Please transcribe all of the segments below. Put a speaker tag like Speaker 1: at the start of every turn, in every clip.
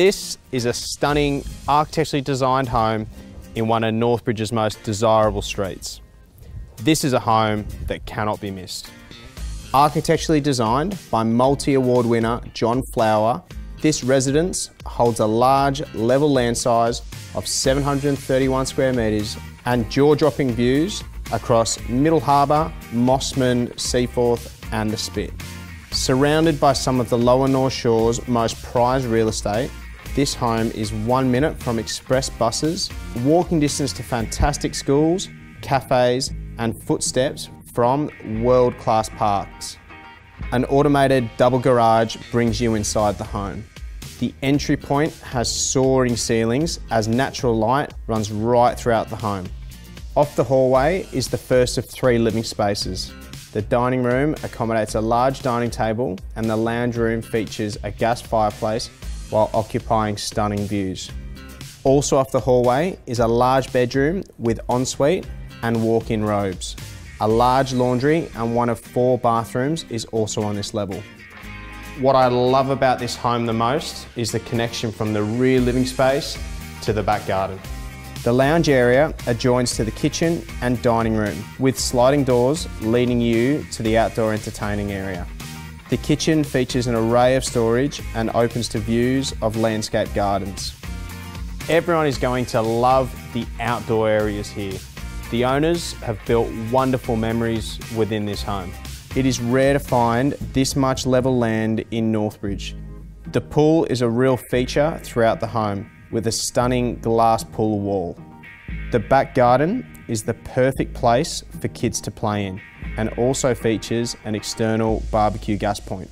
Speaker 1: This is a stunning, architecturally designed home in one of Northbridge's most desirable streets. This is a home that cannot be missed. Architecturally designed by multi-award winner John Flower, this residence holds a large level land size of 731 square metres and jaw-dropping views across Middle Harbour, Mossman, Seaforth and the Spit. Surrounded by some of the lower North Shore's most prized real estate, this home is 1 minute from express buses, walking distance to fantastic schools, cafes and footsteps from world-class parks. An automated double garage brings you inside the home. The entry point has soaring ceilings as natural light runs right throughout the home. Off the hallway is the first of 3 living spaces. The dining room accommodates a large dining table and the lounge room features a gas fireplace while occupying stunning views. Also off the hallway is a large bedroom with ensuite and walk-in robes. A large laundry and one of 4 bathrooms is also on this level. What I love about this home the most is the connection from the rear living space to the back garden. The lounge area adjoins to the kitchen and dining room with sliding doors leading you to the outdoor entertaining area. The kitchen features an array of storage and opens to views of landscape gardens. Everyone is going to love the outdoor areas here. The owners have built wonderful memories within this home. It is rare to find this much level land in Northbridge. The pool is a real feature throughout the home with a stunning glass pool wall. The back garden is the perfect place for kids to play in and also features an external barbecue gas point.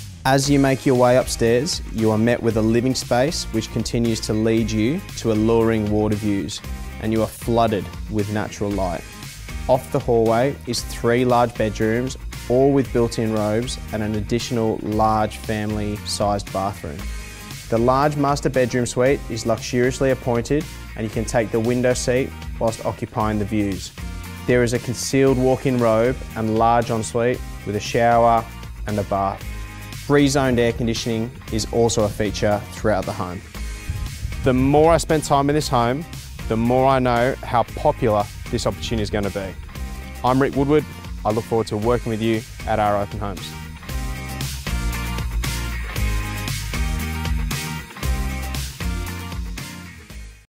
Speaker 1: As you make your way upstairs, you are met with a living space which continues to lead you to alluring water views and you are flooded with natural light. Off the hallway is 3 large bedrooms, all with built-in robes and an additional large family-sized bathroom. The large master bedroom suite is luxuriously appointed and you can take the window seat whilst occupying the views. There is a concealed walk-in robe and large ensuite with a shower and a bath. Free-zoned air conditioning is also a feature throughout the home. The more I spend time in this home, the more I know how popular this opportunity is going to be. I'm Rick Woodward. I look forward to working with you at our open homes.